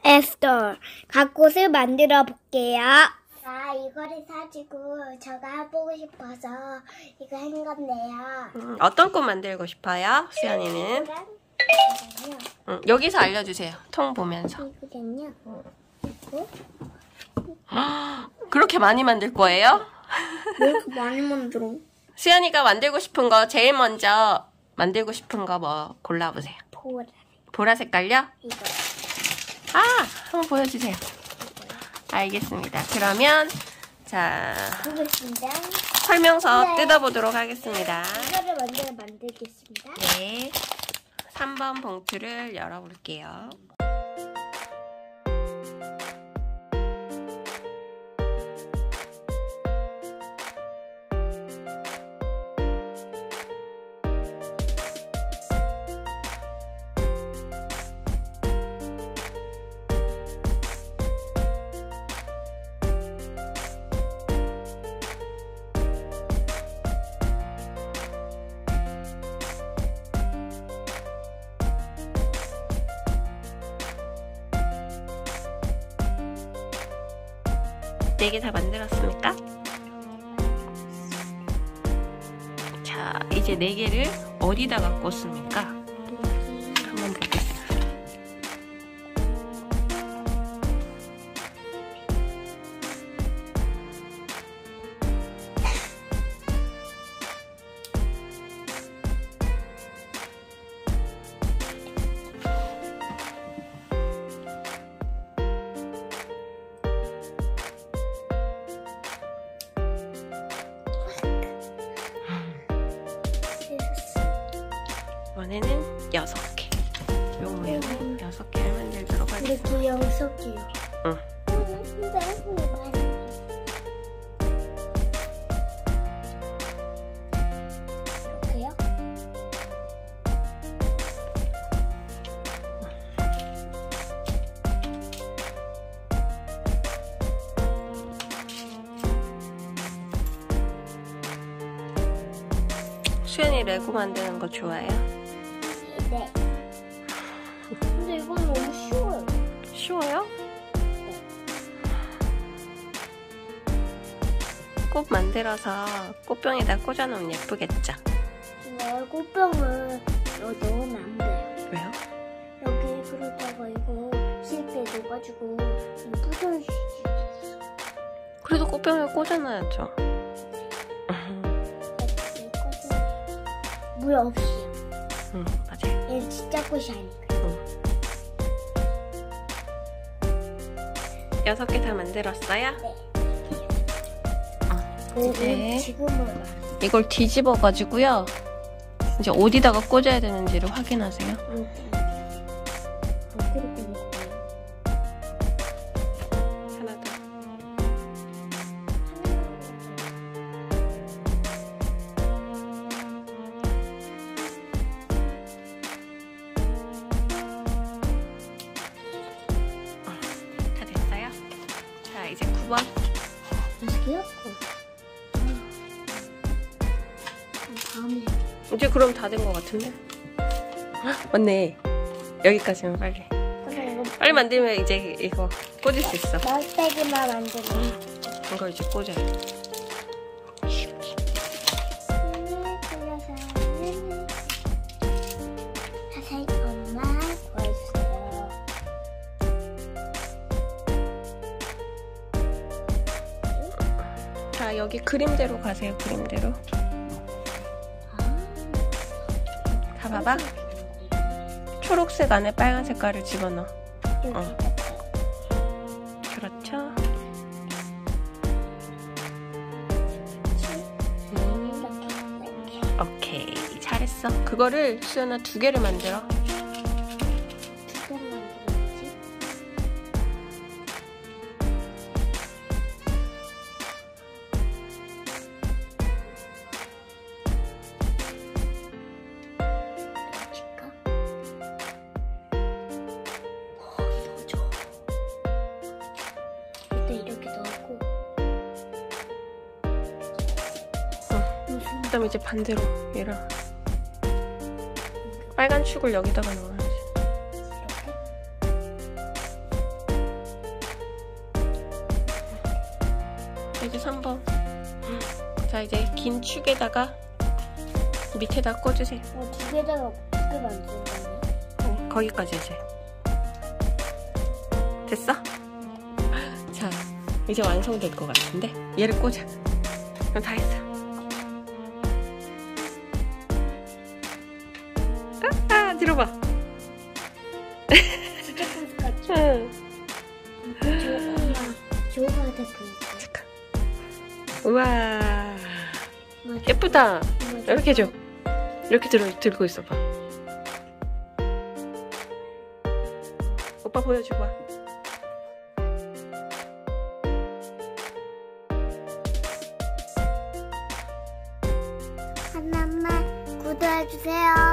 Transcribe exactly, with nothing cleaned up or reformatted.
after. 각 곳을 만들어 볼게요. 아, 이거를 사주고 저가 해보고 싶어서 이거 한 건데요. 음, 어떤 꽃 만들고 싶어요? 수연이는? 이거랑 이거랑요. 음, 여기서 알려주세요. 통 보면서. 이거랑요. 이거. 그렇게 많이 만들 거예요? 왜 이렇게 많이 만들어? 수연이가 만들고 싶은 거 제일 먼저 만들고 싶은 거 뭐 골라보세요. 보라. 보라 색깔요? 이거. 아, 한번 보여주세요. 알겠습니다. 그러면 자 보겠습니다. 설명서 네. 뜯어보도록 하겠습니다. 이거를 먼저 만들겠습니다. 네, 삼 번 봉투를 열어볼게요. 네 개 다 만들었습니까? 자, 이제 네 개를 어디다가 꽂습니까? 한번 보겠습니다. 이번에는 여섯 개. 요 모양은 여섯 개를 만들도록 하겠습니다. 이렇게 여섯 개요. 응. 이렇게요? 수연이 레고 만드는 거 좋아해요? 네. 근데 이건 너무 쉬워요. 쉬워요? 꽃 만들어서 꽃병에다 꽂아놓으면 예쁘겠죠? 근데 꽃병을 여기 넣으면 안 돼요. 왜요? 여기 그러다가 이거 실패 넣어가지고 부서질 수 있어. 그래도 꽃병에 꽂아놔야죠. 물 없이. 응, 맞아요. 얘는 진짜 꽃이 아니까. 응. 여섯 개 다 만들었어요? 네. 이제 지금은 이걸 뒤집어가지고요. 이제 어디다가 꽂아야 되는지를 확인하세요. 여기. 여기를 꽂는 거예요. 하나 더. 다 됐어요? 자, 이제 구 번. 여기요? 다음에. 이제 그럼 다 된 것 같은데? 헉, 맞네. 여기까지는 빨리. 그럼 이거 빨리 만들면 이제 이거 꽂을 수 있어. 막대기만 만들면. 이거 이제 꽂아요. 자세히 엄마 도와주세요. 자, 여기 그림대로 가세요. 그림대로. 다 봐봐. 초록색 안에 빨간 색깔을 집어넣어. 어. 그렇죠. 음. 오케이, 잘했어. 그거를 수연아 두 개를 만들어. 두 개를 만들어야지. 넣어줄까? 어, 넣어줘. 일단 이렇게 넣고. 그 다음에 이제 반대로 얘랑 빨간 축을 여기다가 넣어야지. 자, 이제 삼 번. 자, 이제 긴 축에다가 밑에다 꽂으세요. 어, 두 개다가 두개 만드는 거네. 어, 거기까지 이제. 됐어? 자, 이제 완성될 것 같은데? 얘를 꽂아. 그럼 다 했어. 아, 아 뒤로 봐. 진짜 콘스 같죠? 응. 조가 되고. 잠깐. 우와. 예쁘다. 이렇게 해줘. 이렇게 들어, 들고 있어봐. 오빠 보여줘봐. 하나만 구독해주세요.